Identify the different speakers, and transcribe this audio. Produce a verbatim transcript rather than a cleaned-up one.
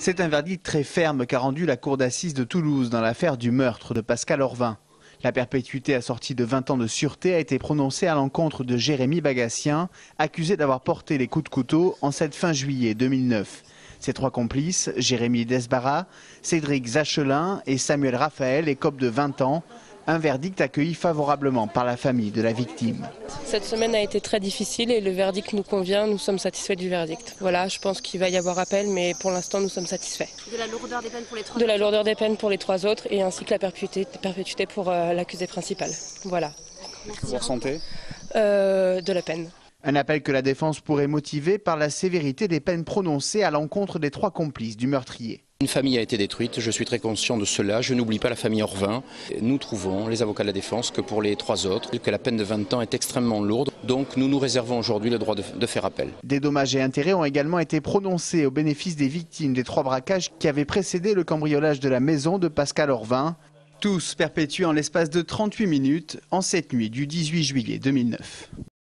Speaker 1: C'est un verdict très ferme qu'a rendu la cour d'assises de Toulouse dans l'affaire du meurtre de Pascal Orvin. La perpétuité assortie de vingt ans de sûreté a été prononcée à l'encontre de Jérémy Bagassien, accusé d'avoir porté les coups de couteau en cette fin juillet deux mille neuf. Ses trois complices, Jérémy Desbarras, Cédric Zachelin et Samuel Raphaël, écopent de vingt ans. Un verdict accueilli favorablement par la famille de la victime.
Speaker 2: Cette semaine a été très difficile et le verdict nous convient, nous sommes satisfaits du verdict. Voilà, je pense qu'il va y avoir appel, mais pour l'instant nous sommes satisfaits.
Speaker 3: De la lourdeur des peines pour les trois
Speaker 2: De la lourdeur des peines pour les trois autres et ainsi que la perpétuité, perpétuité pour euh, l'accusé principal. Voilà.
Speaker 4: Vous ressentez
Speaker 2: euh, De la peine.
Speaker 1: Un appel que la défense pourrait motiver par la sévérité des peines prononcées à l'encontre des trois complices du meurtrier.
Speaker 5: Une famille a été détruite, je suis très conscient de cela, je n'oublie pas la famille Orvin. Nous trouvons, les avocats de la défense, que pour les trois autres, que la peine de vingt ans est extrêmement lourde, donc nous nous réservons aujourd'hui le droit de, de faire appel.
Speaker 1: Des dommages et intérêts ont également été prononcés au bénéfice des victimes des trois braquages qui avaient précédé le cambriolage de la maison de Pascal Orvin. Tous perpétués en l'espace de trente-huit minutes en cette nuit du dix-huit juillet deux mille neuf.